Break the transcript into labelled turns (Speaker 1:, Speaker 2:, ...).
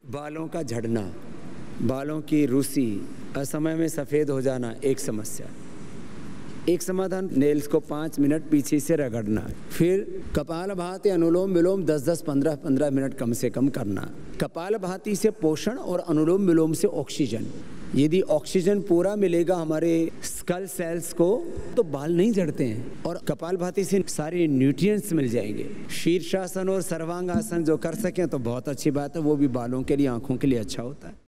Speaker 1: बालों का झड़ना, बालों की रूसी, असमय में सफ़ेद हो जाना एक समस्या। एक समाधान, नेल्स को 5 मिनट पीछे से रगड़ना, फिर कपालभाति अनुलोम विलोम 10-10, 15-15 मिनट कम से कम करना। कपालभाति से पोषण और अनुलोम विलोम से ऑक्सीजन। यदि ऑक्सीजन पूरा मिलेगा हमारे स्कल सेल्स को तो बाल नहीं झड़ते हैं, और कपालभाति से सारे न्यूट्रिएंट्स मिल जाएंगे। शीर्षासन और सर्वांग आसन जो कर सकें तो बहुत अच्छी बात है, वो भी बालों के लिए, आँखों के लिए अच्छा होता है।